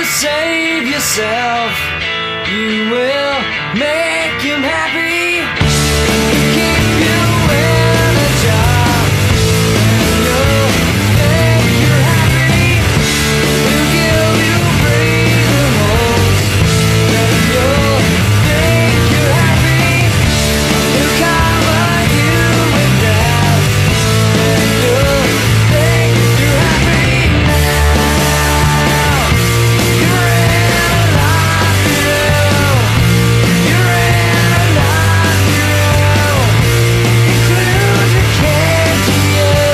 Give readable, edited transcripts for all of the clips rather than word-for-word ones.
save yourself, you will make him happy. Keep you in a job, and you'll make you happy. He'll give you breathing holes, and you'll make you happy. He'll cover you with death, and you'll make you happy. Now you're in a life you're in a life includes a kid to you.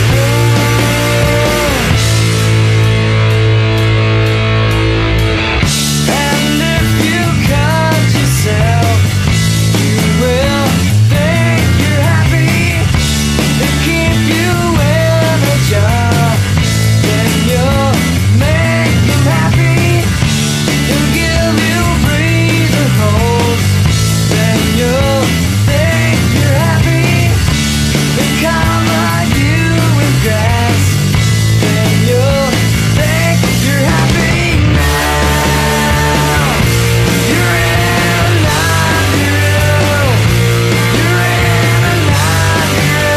And if you cut yourself, you will think you're happy. They'll keep you in a job, then you'll make him happy. He'll give you breathing holes, then you'll think you're happy. He'll cover you with grass, then you'll think you're happy. Now you're in a life you're in a life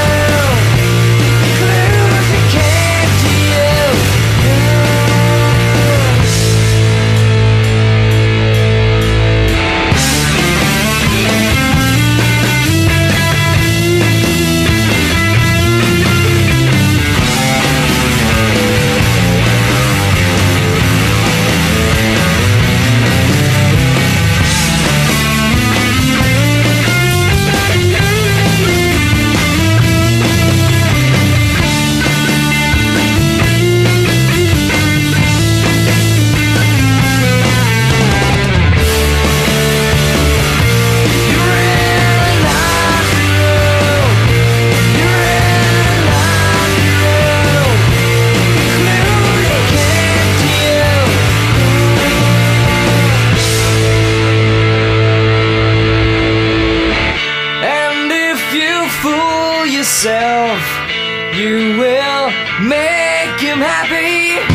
includes a kid to you. And if you fool yourself, you will make him happy.